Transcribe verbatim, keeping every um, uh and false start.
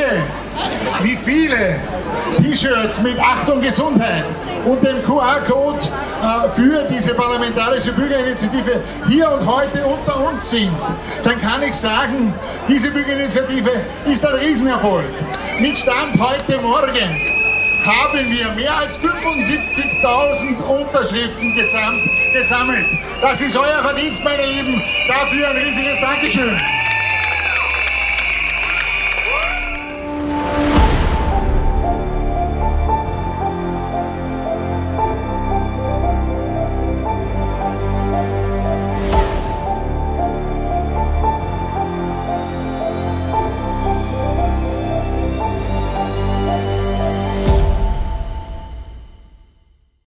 sehe, wie viele T-Shirts mit Achtung Gesundheit und dem Q R-Code äh, für diese parlamentarische Bürgerinitiative hier und heute unter uns sind, dann kann ich sagen, diese Bürgerinitiative ist ein Riesenerfolg. Mit Stand heute Morgen haben wir mehr als fünfundsiebzigtausend Unterschriften gesamt, gesammelt. Das ist euer Verdienst, meine Lieben. Dafür ein riesiges Dankeschön.